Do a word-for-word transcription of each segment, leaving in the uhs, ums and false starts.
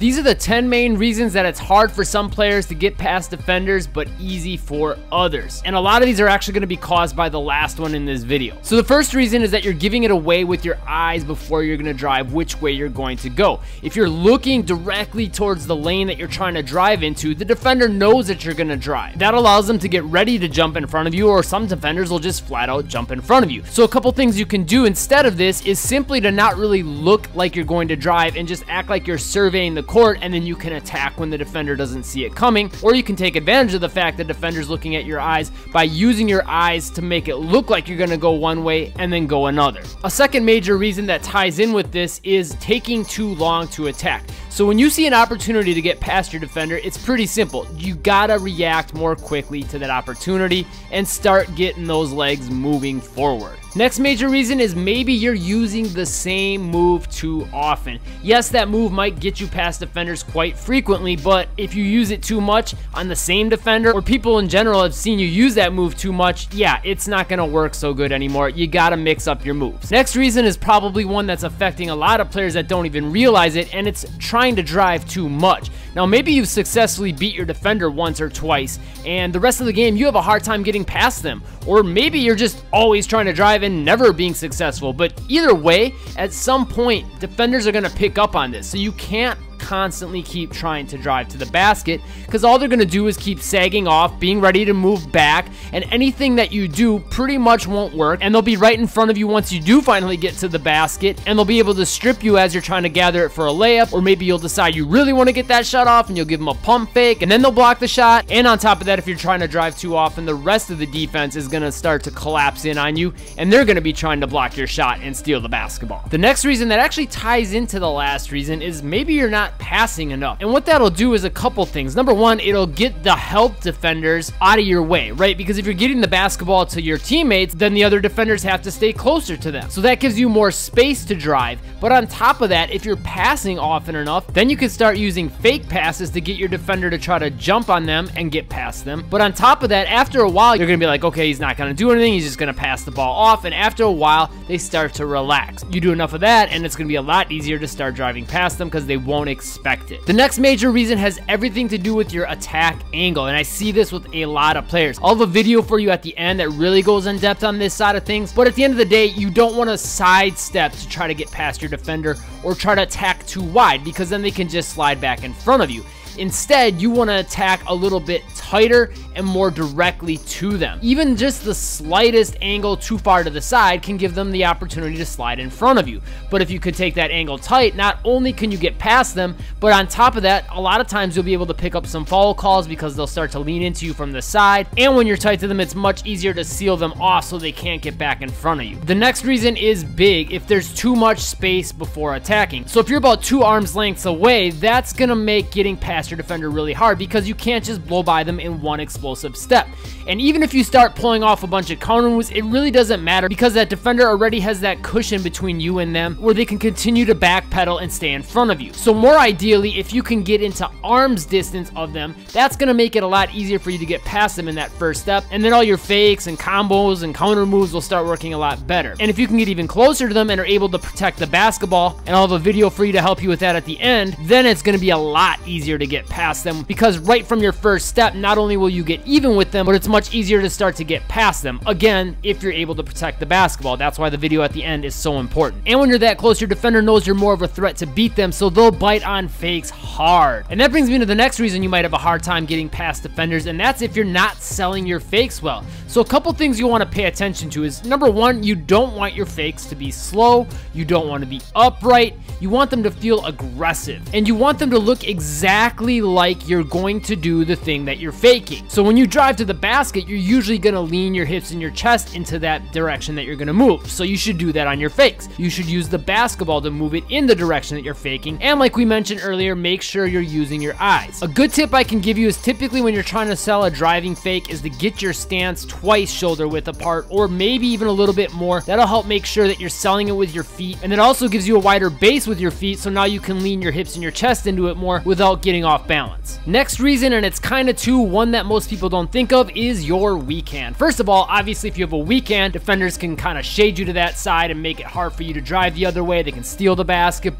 These are the ten main reasons that it's hard for some players to get past defenders, but easy for others. And a lot of these are actually going to be caused by the last one in this video. So the first reason is that you're giving it away with your eyes before you're going to drive which way you're going to go. If you're looking directly towards the lane that you're trying to drive into, the defender knows that you're going to drive. That allows them to get ready to jump in front of you, or some defenders will just flat out jump in front of you. So a couple things you can do instead of this is simply to not really look like you're going to drive and just act like you're surveying the court, and then you can attack when the defender doesn't see it coming. Or you can take advantage of the fact that defender's looking at your eyes by using your eyes to make it look like you're going to go one way and then go another. A second major reason that ties in with this is taking too long to attack. So when you see an opportunity to get past your defender, it's pretty simple. You gotta react more quickly to that opportunity and start getting those legs moving forward. Next major reason is maybe you're using the same move too often. Yes, that move might get you past defenders quite frequently, but if you use it too much on the same defender, or people in general have seen you use that move too much, yeah, it's not gonna work so good anymore. You gotta mix up your moves. Next reason is probably one that's affecting a lot of players that don't even realize it, and it's trying to drive too much. Now, maybe you've successfully beat your defender once or twice, and the rest of the game you have a hard time getting past them. Or maybe you're just always trying to drive and never being successful. But either way, at some point, defenders are going to pick up on this. So you can't constantly keep trying to drive to the basket, because all they're going to do is keep sagging off, being ready to move back, and anything that you do pretty much won't work, and they'll be right in front of you once you do finally get to the basket, and they'll be able to strip you as you're trying to gather it for a layup. Or maybe you'll decide you really want to get that shot off and you'll give them a pump fake, and then they'll block the shot. And on top of that, if you're trying to drive too often, the rest of the defense is going to start to collapse in on you, and they're going to be trying to block your shot and steal the basketball. The next reason that actually ties into the last reason is maybe you're not passing enough. And what that'll do is a couple things. Number one, it'll get the help defenders out of your way, right? Because if you're getting the basketball to your teammates, then the other defenders have to stay closer to them. So that gives you more space to drive. But on top of that, if you're passing often enough, then you can start using fake passes to get your defender to try to jump on them and get past them. But on top of that, after a while, you're gonna be like, okay, he's not gonna do anything, he's just gonna pass the ball off. And after a while, they start to relax. You do enough of that, and it's gonna be a lot easier to start driving past them because they won't expect it. The next major reason has everything to do with your attack angle, and I see this with a lot of players. I'll have a video for you at the end that really goes in depth on this side of things, but at the end of the day, you don't want to sidestep to try to get past your defender or try to attack too wide, because then they can just slide back in front of you. Instead, you want to attack a little bit tighter and more directly to them. Even just the slightest angle too far to the side can give them the opportunity to slide in front of you. But if you could take that angle tight, not only can you get past them, but on top of that, a lot of times you'll be able to pick up some foul calls because they'll start to lean into you from the side. And when you're tight to them, it's much easier to seal them off so they can't get back in front of you. The next reason is big if there's too much space before attacking. So if you're about two arms lengths away, that's gonna make getting past your defender really hard, because you can't just blow by them in one explosive step. And even if you start pulling off a bunch of counter moves, it really doesn't matter, because that defender already has that cushion between you and them where they can continue to backpedal and stay in front of you. So more ideally, if you can get into arm's distance of them, that's going to make it a lot easier for you to get past them in that first step, and then all your fakes and combos and counter moves will start working a lot better. And if you can get even closer to them and are able to protect the basketball, and I'll have a video for you to help you with that at the end, then it's going to be a lot easier to get past them, because right from your first step, not only will you get even with them, but it's much easier to start to get past them. Again, if you're able to protect the basketball. That's why the video at the end is so important. And when you're that close, your defender knows you're more of a threat to beat them, so they'll bite on fakes hard. And that brings me to the next reason you might have a hard time getting past defenders, and that's if you're not selling your fakes well. So a couple things you want to pay attention to is, number one, you don't want your fakes to be slow, you don't want to be upright, you want them to feel aggressive, and you want them to look exactly like you're going to do the thing that you're faking. So when you drive to the basket, you're usually going to lean your hips and your chest into that direction that you're going to move. So you should do that on your fakes. You should use the basketball to move it in the direction that you're faking. And like we mentioned earlier, make sure you're using your eyes. A good tip I can give you is typically when you're trying to sell a driving fake is to get your stance twice shoulder width apart, or maybe even a little bit more. That'll help make sure that you're selling it with your feet, and it also gives you a wider base with your feet, so now you can lean your hips and your chest into it more without getting off balance. Next reason, and it's kind of two, one that most people don't think of, is your weak hand. First of all, obviously if you have a weak hand, defenders can kind of shade you to that side and make it hard for you to drive the other way. They can steal the basketball,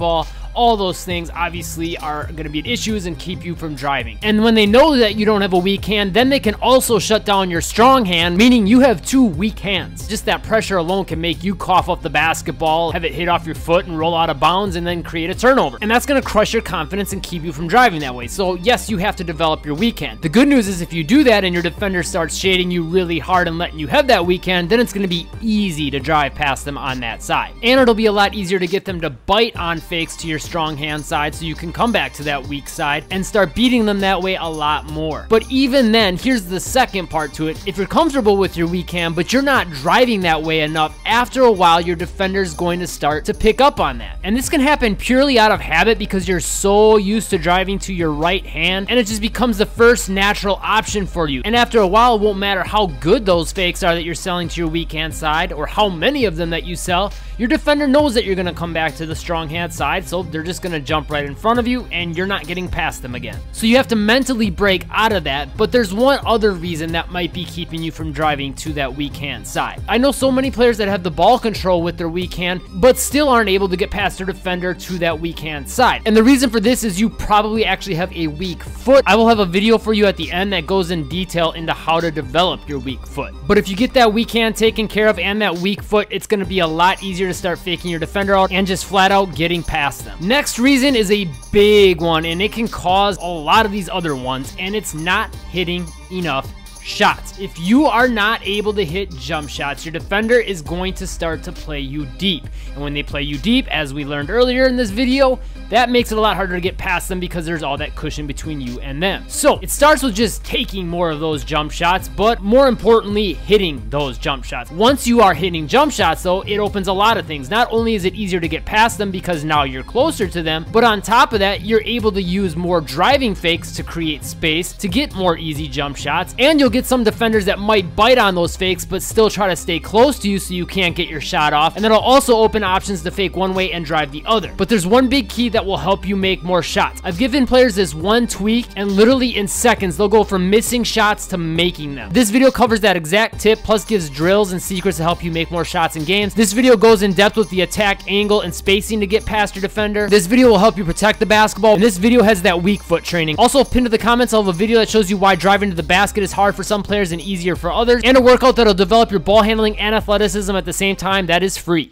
all those things obviously are going to be issues and keep you from driving. And when they know that you don't have a weak hand, then they can also shut down your strong hand, meaning you have two weak hands. Just that pressure alone can make you cough up the basketball, have it hit off your foot and roll out of bounds, and then create a turnover. And that's going to crush your confidence and keep you from driving that way. So yes, you have to develop your weak hand. The good news is if you do that and your defender starts shading you really hard and letting you have that weak hand, then it's going to be easy to drive past them on that side. And it'll be a lot easier to get them to bite on fakes to your strong hand side so you can come back to that weak side and start beating them that way a lot more. But even then, here's the second part to it. If you're comfortable with your weak hand, but you're not driving that way enough, after a while, your defender is going to start to pick up on that. And this can happen purely out of habit because you're so used to driving to your right hand, and it just becomes the first natural option for you. And after a while, it won't matter how good those fakes are that you're selling to your weak hand side or how many of them that you sell, your defender knows that you're going to come back to the strong hand side, so they're just going to jump right in front of you and you're not getting past them again. So you have to mentally break out of that, but there's one other reason that might be keeping you from driving to that weak hand side. I know so many players that have the ball control with their weak hand, but still aren't able to get past their defender to that weak hand side. And the reason for this is you probably actually have a weak foot. I will have a video for you at the end that goes in detail into how to develop your weak foot. But if you get that weak hand taken care of and that weak foot, it's going to be a lot easier to start faking your defender out and just flat out getting past them. Next reason is a big one, and it can cause a lot of these other ones, and it's not hitting enough shots. If you are not able to hit jump shots, your defender is going to start to play you deep. And when they play you deep, as we learned earlier in this video, that makes it a lot harder to get past them because there's all that cushion between you and them. So it starts with just taking more of those jump shots, but more importantly, hitting those jump shots. Once you are hitting jump shots though, it opens a lot of things. Not only is it easier to get past them because now you're closer to them, but on top of that, you're able to use more driving fakes to create space to get more easy jump shots, and you'll get some defenders that might bite on those fakes but still try to stay close to you so you can't get your shot off, and that'll also open options to fake one way and drive the other. But there's one big key that will help you make more shots. I've given players this one tweak, and literally in seconds they'll go from missing shots to making them. This video covers that exact tip, plus gives drills and secrets to help you make more shots in games. This video goes in depth with the attack angle and spacing to get past your defender. This video will help you protect the basketball, and this video has that weak foot training. Also pinned to the comments, I'll have a video that shows you why driving to the basket is hard for some players and easier for others, and a workout that'll develop your ball handling and athleticism at the same time that is free.